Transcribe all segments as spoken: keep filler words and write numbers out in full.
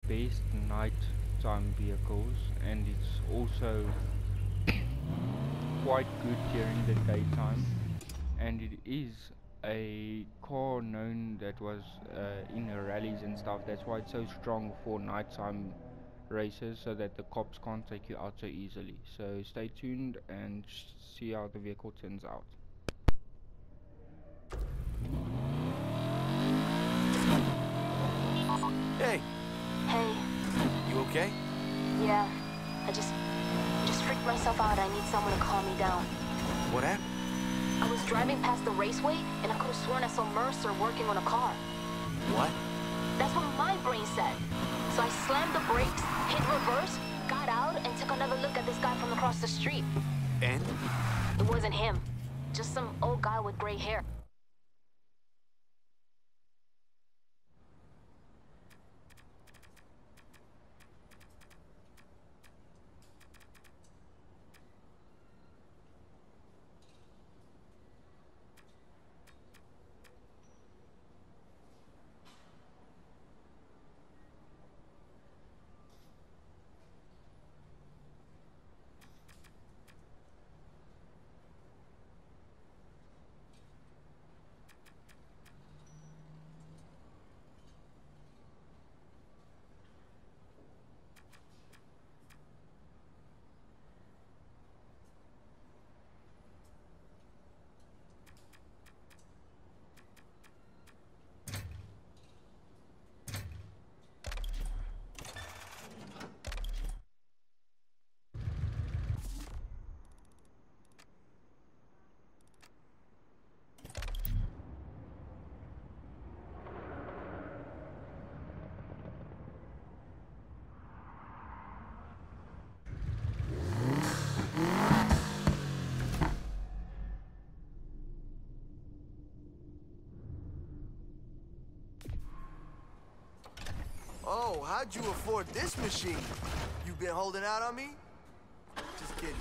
best nighttime vehicles, and it's also quite good during the daytime. And it is a car known that was uh, in rallies and stuff. That's why it's so strong for nighttime races, so that the cops can't take you out so easily. So stay tuned and see how the vehicle turns out. Hey, Hey, you okay? yeah. I just just freaked myself out. I need someone to calm me down. What happened? I was driving past the raceway and I could have sworn I saw Mercer working on a car. What? That's what my brain said. So I slammed the brakes, hit reverse, got out, and took another look at this guy from across the street. And? It wasn't him. Just some old guy with gray hair. Oh, how'd you afford this machine? You been holding out on me? Just kidding.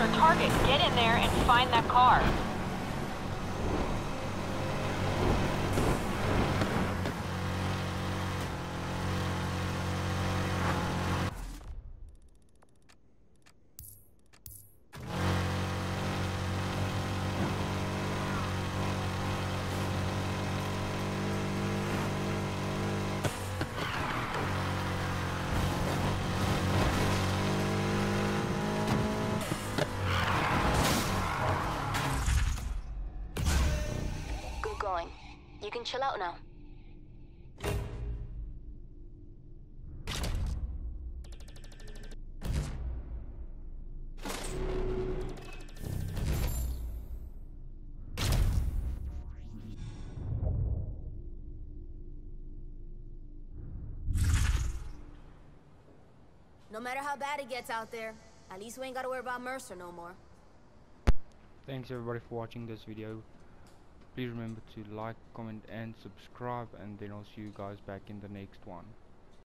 our target. Get in there and find that car. Going. You can chill out now. No matter how bad it gets out there, at least we ain't gotta worry about Mercer no more. Thanks everybody for watching this video. Please remember to like, comment and subscribe, and then I'll see you guys back in the next one.